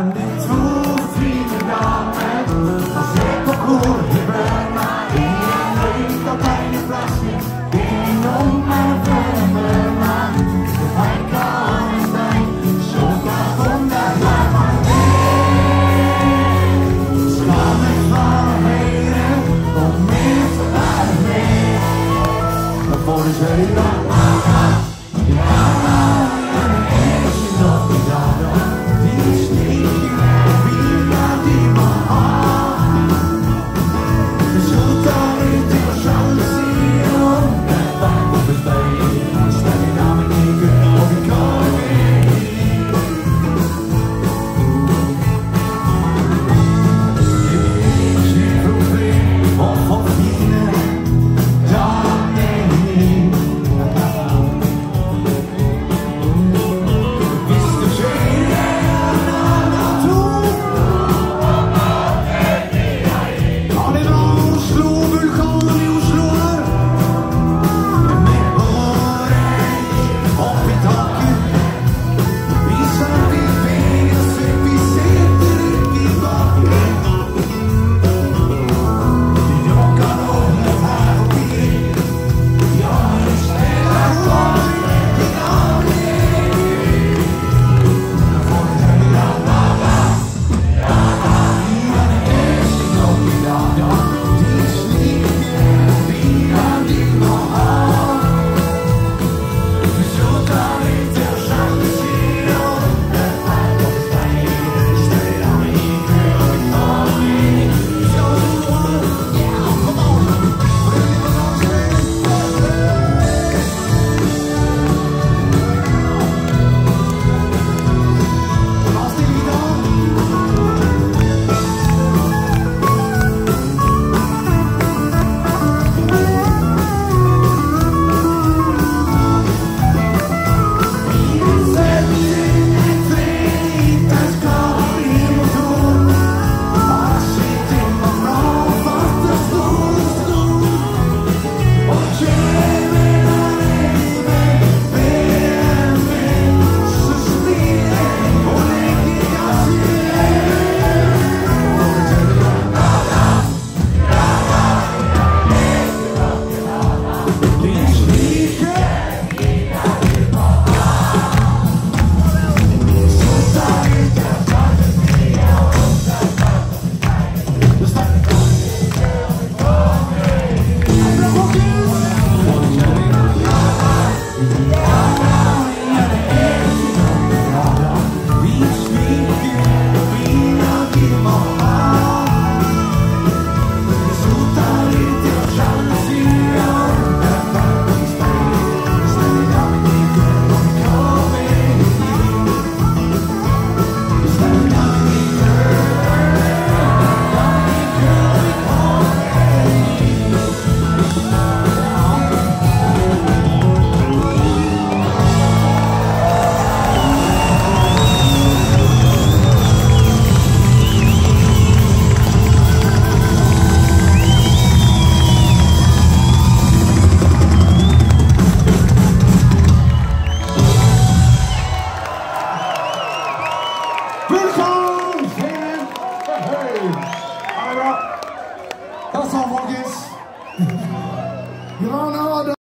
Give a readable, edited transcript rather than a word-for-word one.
kan du tro frivillandet och se på korvbröna i en höjd av pärneflaskor. Det är långa drömmarna, det verkar om dig, tjocka om där man är. Skammen för höjden och med så är med. Då får du säga that's all, Marcus. You don't know.